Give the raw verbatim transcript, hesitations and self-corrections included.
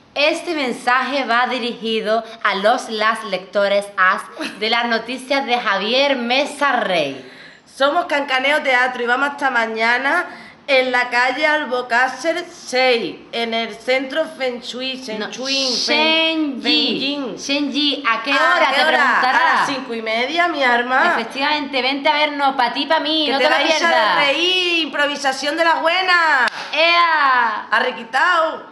Este mensaje va dirigido a los las lectores as de las noticias de Javier Mesa Rey. Somos Cancaneo Teatro y vamos hasta mañana en la calle Albocácer seis, en el centro Feng Shui, Feng No, Shui, Shenji. Shenji, ¿a qué ¿A hora qué te hora? preguntarás? A las cinco y media, mi arma. Efectivamente, vente a vernos, pa' ti, pa' mí, Que no te te lo vais pierdas. a reír, improvisación de la buena. ¡Ea! Arrequitao.